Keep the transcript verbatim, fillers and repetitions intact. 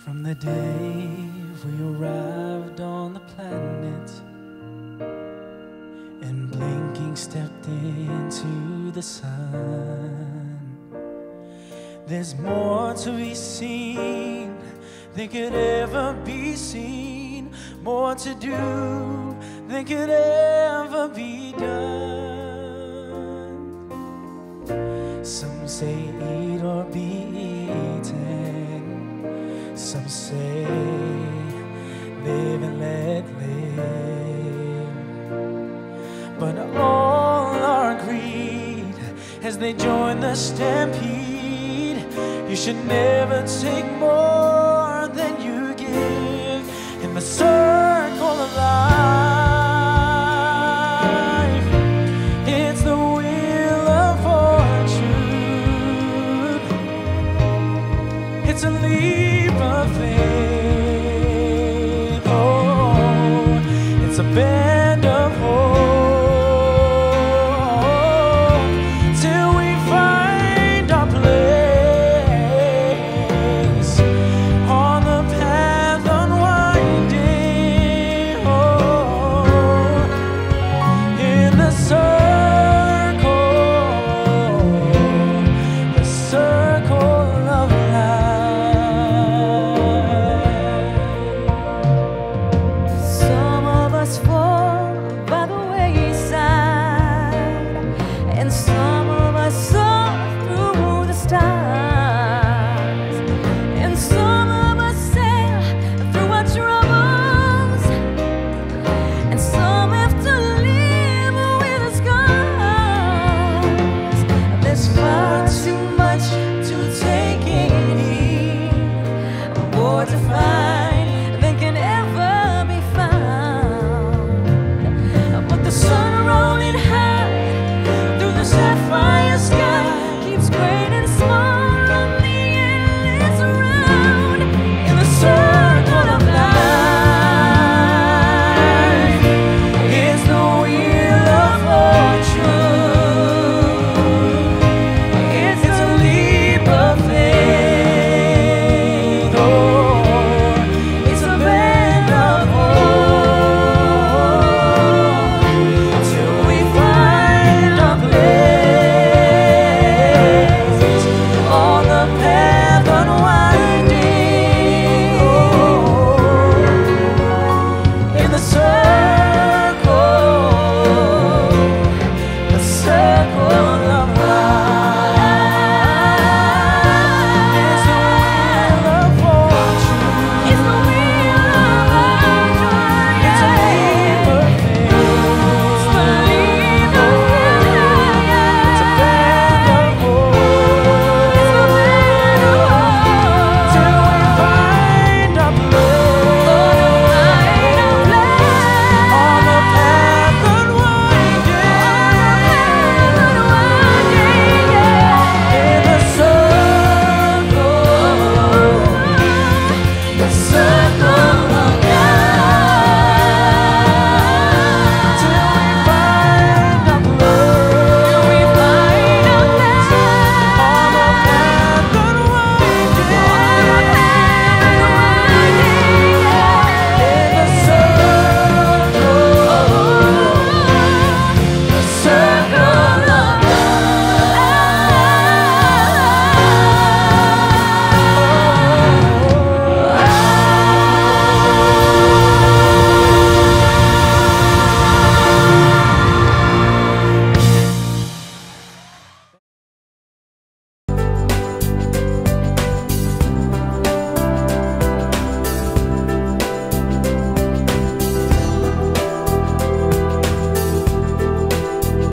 From the day we arrived on the planet and blinking stepped into the sun, there's more to be seen than could ever be seen, more to do than could ever be done. Some say eat or be eaten, some say live and let live, but all are agreed as they join the stampede. You should never take more than you give in the circle of life. It's the wheel of fortune. It's a leap of faith. Oh, it's a bend of hope. Till we find our place on the path unwinding. Oh, in the circle, the circle of life. Some of us fall by the wayside, and some of us soar through the stars, and some of us sail through our troubles, and some have to live with the scars. There's far too much to take in, more to find than can ever be found. But the sun rolling high through the sapphire